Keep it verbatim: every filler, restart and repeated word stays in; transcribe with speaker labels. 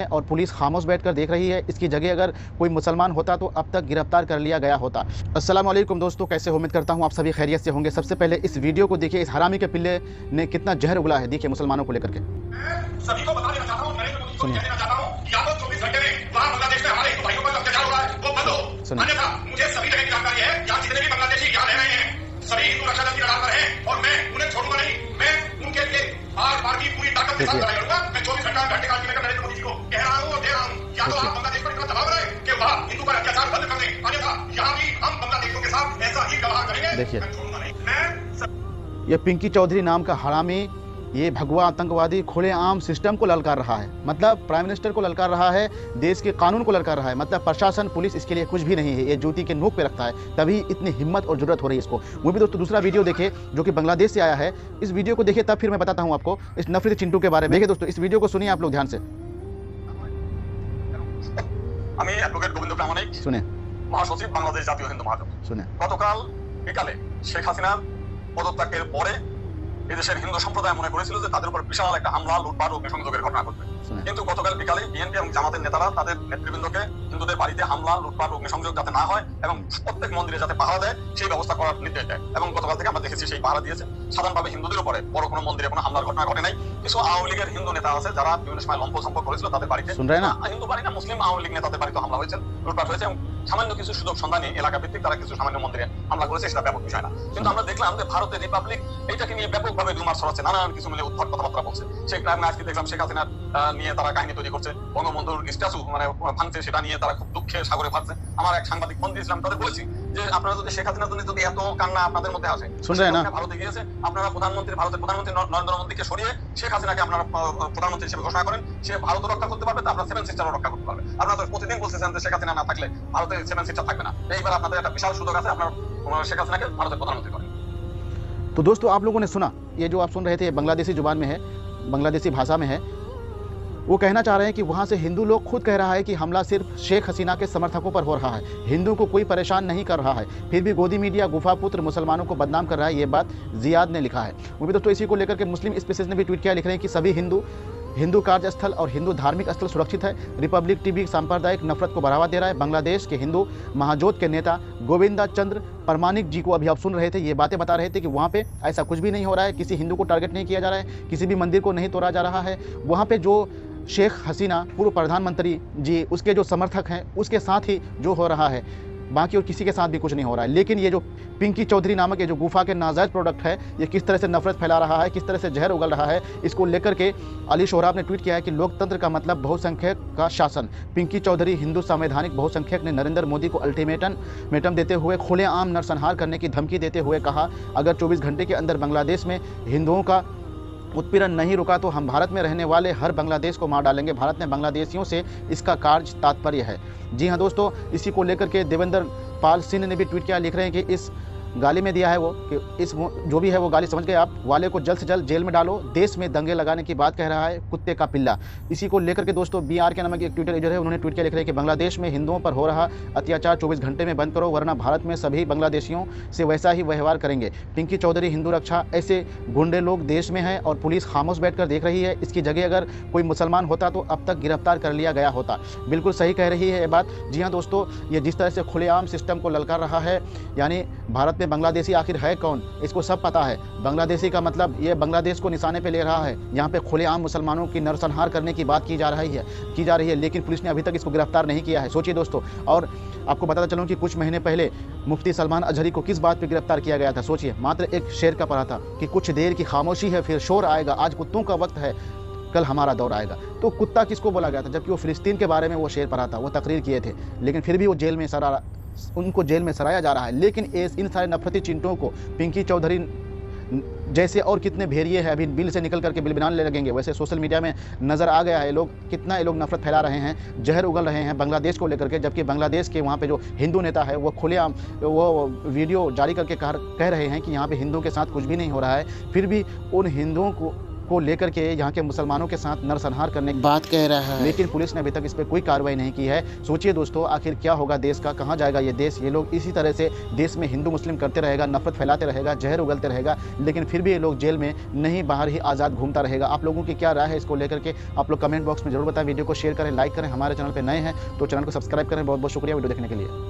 Speaker 1: और पुलिस खामोश बैठकर देख रही है। इसकी जगह अगर कोई मुसलमान होता तो अब तक गिरफ्तार कर लिया गया होता। अस्सलाम वालेकुम दोस्तों, कैसे हो? उम्मीद करता हूँ आप सभी खैरियत से होंगे। सबसे पहले इस वीडियो को देखिए, इस हरामी के पिल्ले ने कितना जहर उगला है, देखिए मुसलमानों को लेकर के।
Speaker 2: सभी को बता देना चाहता हूं, नरेंद्र मोदी को कह देना चाहता हूं कि या तो चौबीस घंटे में वहां बांग्लादेश में हमारे हिंदू भाइयों पर अत्याचार हो रहा है वो बंद हो, अन्यथा मुझे सभी जगह की जानकारी है, यहाँ जितने भी बांग्लादेशी यहाँ रह रहे हैं सभी हिंदू रक्षा दल की लड़ाई पर हैं और मैं उन्हें छोड़ूंगा नहीं। मैं उनके लिए आर पार की पूरी ताकत के साथ लड़ाई करूंगा। मैं चौबीस घंटा घंटे काल लेकर नरेंद्र मोदी जी को कह रहा हूँ और दे रहा हूँ, या तो आप बांग्लादेश पर इतना दबाव बनाए कि वहाँ हिंदू पर अत्याचार बंद कर दें, अन्यथा यहाँ भी हम बांग्लादेशियों के साथ ऐसा ही व्यवहार करेंगे।
Speaker 1: देखिए
Speaker 2: मैं छोड़ूंगा नहीं। मैं
Speaker 1: ये पिंकी चौधरी नाम का हरामी, ये भगवा आतंकवादी खुलेआम सिस्टम को ललकार रहा है, मतलब प्राइम मिनिस्टर को ललकार रहा है, देश के कानून को ललकार रहा है। मतलब प्रशासन पुलिस इसके लिए कुछ भी नहीं है, ये जूती के नोक पे रखता है, तभी इतनी हिम्मत और जरूरत हो रही है इसको। वो भी दोस्तों दूसरा वीडियो देखे जो कि बांग्लादेश से आया है, इस वीडियो को देखिए तब फिर मैं बताता हूँ आपको इस नफरत चिंटू के बारे में। देखिए दोस्तों, इस वीडियो को सुनिए आप लोग ध्यान से।
Speaker 2: আমি অ্যাডভোকেট গোবিন্দ প্রামাণিক,
Speaker 1: सुने
Speaker 2: মহাসচিব বাংলাদেশ জাতীয় হিন্দু মহাজোট।
Speaker 1: सुने
Speaker 2: গতকাল বিকালে শেখ হাসিনার পদত্যাগের পরে এদেশের হিন্দু সম্প্রদায় মনে করেছিল যে তাদের উপর বিশাল একটা হামলা, লুটপাট ও অগ্নিসংযোগের ঘটনা ঘটবে, কিন্তু গতকাল বিকালে বিএনপি এবং জামাতের নেতারা তাদের নেতৃবৃন্দকে হিন্দুদের বাড়িতে হামলা, লুটপাট ও অগ্নিসংযোগ যাতে না হয় এবং প্রত্যেক মন্দিরে যাতে পাহারা দেয় সেই ব্যবস্থা করার নির্দেশ দেয়। এবং গতকাল থেকে আমরা দেখেছি সেই পাহারা দিয়েছে। সাধারণভাবে হিন্দুদের উপরে বড় কোনো মন্দিরে কোনো হামলার ঘটনা ঘটে নাই। কিছু আওয়ামী লীগের হিন্দু নেতা আছে যারা বিভিন্ন সময় লম্প সম্পর্ক করেছিল, তাদের বাড়িতে হিন্দু বাড়ি না মুসলিম আওয়ামী লীগ নেতাদের বাড়িতে হামলা হয়েছে, লুটপাট হয়েছে এবং সামান্য কিছু সুযোগ সন্ধানে এলাকা ভিত্তিক তারা কিছু সামান্য মন্দিরে হামলা করেছে, সেটা ব্যাপক বিষয় না। কিন্তু আমরা দেখলাম যে ভারতের রিপাবলিক এইটাকে নিয়ে ব্যাপকভাবে রুমার ছড়াচ্ছে, নানান কিছু মিলে উদ্ভট কথাবার্তা বলছে। শেখ রাহাত আজকে দেখলাম শেখ হাসিনার নিয়ে তারা কাহিনী তৈরি করছে, বঙ্গবন্ধুর স্ট্যাচু মানে ভাঙছে, সেটা নিয়ে তারা খুব দুঃখে সাগরে ভাসছে। আমার এক সাংবাদিক ফোন দিয়েছিলাম, তাদের বলেছি যে আপনারা যদি শেখ হাসিনার জন্য যদি এত কান্না আপনাদের মধ্যে আসে, ভারতে গিয়েছে, আপনারা প্রধানমন্ত্রী ভারতের প্রধানমন্ত্রী নরেন্দ্র মোদীকে সরিয়ে শেখ হাসিনাকে আপনারা প্রধানমন্ত্রী হিসেবে ঘোষণা করেন, সে ভারত রক্ষা করতে পারবে, আপনারা সেভেন সিস্টারও রক্ষা করতে পারবে। আপনারা তো প্রতিদিন বলছেন যে শেখ হাসিনা না থাকলে ভারতের সেভেন সিস্টার থাকবে না। এইবার আপনাদের একটা বিশাল সুযোগ আছে, আপনারা শেখ হাসিনাকে ভারতের প্রধানমন্ত্রী করেন।
Speaker 1: तो दोस्तों आप लोगों ने सुना, ये जो आप सुन रहे थे बांग्लादेशी जुबान में है, बांग्लादेशी भाषा में है। वो कहना चाह रहे हैं कि वहाँ से हिंदू लोग खुद कह रहा है कि हमला सिर्फ शेख हसीना के समर्थकों पर हो रहा है, हिंदू को कोई परेशान नहीं कर रहा है, फिर भी गोदी मीडिया गुफा पुत्र मुसलमानों को बदनाम कर रहा है। ये बात जियाद ने लिखा है। वो भी दोस्तों इसी को लेकर के मुस्लिम स्पेसिस ने भी ट्वीट किया, लिख रहे हैं कि सभी हिंदू हिंदू कार्यस्थल और हिंदू धार्मिक स्थल सुरक्षित है। रिपब्लिक टीवी सांप्रदायिक नफरत को बढ़ावा दे रहा है। बांग्लादेश के हिंदू महाजोत के नेता गोविंदा चंद्र परमाणिक जी को अभी आप सुन रहे थे, ये बातें बता रहे थे कि वहाँ पे ऐसा कुछ भी नहीं हो रहा है, किसी हिंदू को टारगेट नहीं किया जा रहा है, किसी भी मंदिर को नहीं तोड़ा जा रहा है। वहाँ पे जो शेख हसीना पूर्व प्रधानमंत्री जी उसके जो समर्थक हैं उसके साथ ही जो हो रहा है, बाकी और किसी के साथ भी कुछ नहीं हो रहा है। लेकिन ये जो पिंकी चौधरी नामक ये जो गुफा के नाजायज प्रोडक्ट है, ये किस तरह से नफरत फैला रहा है, किस तरह से जहर उगल रहा है, इसको लेकर के अली शोहराब ने ट्वीट किया है कि लोकतंत्र का मतलब बहुसंख्यक का शासन। पिंकी चौधरी हिंदू संवैधानिक बहुसंख्यक ने नरेंद्र मोदी को अल्टीमेटम मेटम देते हुए खुलेआम नरसंहार करने की धमकी देते हुए कहा, अगर चौबीस घंटे के अंदर बांग्लादेश में हिंदुओं का उत्पीड़न नहीं रुका तो हम भारत में रहने वाले हर बांग्लादेश को मार डालेंगे। भारत ने बांग्लादेशियों से इसका कार्य तात्पर्य है। जी हाँ दोस्तों, इसी को लेकर के देवेंद्र पाल सिंह ने भी ट्वीट किया, लिख रहे हैं कि इस गाली में दिया है वो कि इस जो भी है वो गाली समझ गए आप, वाले को जल्द से जल्द जेल में डालो, देश में दंगे लगाने की बात कह रहा है कुत्ते का पिल्ला। इसी को लेकर के दोस्तों बी आर के नामक एक ट्विटर यूजर है, उन्होंने ट्वीट किया, लिख रहे हैं कि बांग्लादेश में हिंदुओं पर हो रहा अत्याचार चौबीस घंटे में बंद करो, वरना भारत में सभी बांग्लादेशियों से वैसा ही व्यवहार करेंगे। पिंकी चौधरी हिंदू रक्षा, ऐसे गुंडे लोग देश में हैं और पुलिस खामोश बैठकर देख रही है। इसकी जगह अगर कोई मुसलमान होता तो अब तक गिरफ्तार कर लिया गया होता। बिल्कुल सही कह रही है ये बात। जी हाँ दोस्तों, ये जिस तरह से खुलेआम सिस्टम को ललकार रहा है, यानी भारत में बांग्लादेशी आखिर है कौन, इसको सब पता है। बांग्लादेशी का मतलब ये बांग्लादेश को निशाने पे ले रहा है। यहाँ पे खुलेआम मुसलमानों की नरसंहार करने की बात की जा रही है की जा रही है लेकिन पुलिस ने अभी तक इसको गिरफ्तार नहीं किया है। सोचिए दोस्तों, और आपको बताता चलूँ कि कुछ महीने पहले मुफ्ती सलमान अजहरी को किस बात पे गिरफ्तार किया गया था। सोचिए, मात्र एक शेर का पढ़ा था कि कुछ देर की खामोशी है फिर शोर आएगा, आज कुत्तों का वक्त है कल हमारा दौर आएगा। तो कुत्ता किसको बोला गया था, जबकि वो फिलिस्तीन के बारे में वो शेर पढ़ा था, वो तकरीर किए थे, लेकिन फिर भी वो जेल में सरा उनको जेल में सराया जा रहा है। लेकिन इन सारे नफरती चिंटों को पिंकी चौधरी जैसे और कितने भेड़िए हैं अभी बिल से निकल करके बिल बनाने लगेंगे, वैसे सोशल मीडिया में नज़र आ गया है लोग कितना ये लोग नफरत फैला रहे हैं, जहर उगल रहे हैं बांग्लादेश को लेकर के। जबकि बांग्लादेश के वहाँ पे जो हिंदू नेता है वो खुलेआम वो वीडियो जारी करके कह रहे हैं कि यहाँ पे हिंदुओं के साथ कुछ भी नहीं हो रहा है, फिर भी उन हिंदुओं को को लेकर के यहाँ के मुसलमानों के साथ नरसंहार करने की
Speaker 3: बात कह रहा है,
Speaker 1: लेकिन पुलिस ने अभी तक इस पर कोई कार्रवाई नहीं की है। सोचिए दोस्तों, आखिर क्या होगा देश का, कहाँ जाएगा ये देश। ये लोग इसी तरह से देश में हिंदू मुस्लिम करते रहेगा, नफरत फैलाते रहेगा, जहर उगलते रहेगा, लेकिन फिर भी ये लोग जेल में नहीं, बाहर ही आज़ाद घूमता रहेगा। आप लोगों की क्या राय है इसको लेकर के, आप लोग कमेंट बॉक्स में जरूर बताएं। वीडियो को शेयर करें, लाइक करें, हमारे चैनल पर नए हैं तो चैनल को सब्सक्राइब करें। बहुत बहुत शुक्रिया वीडियो देखने के लिए।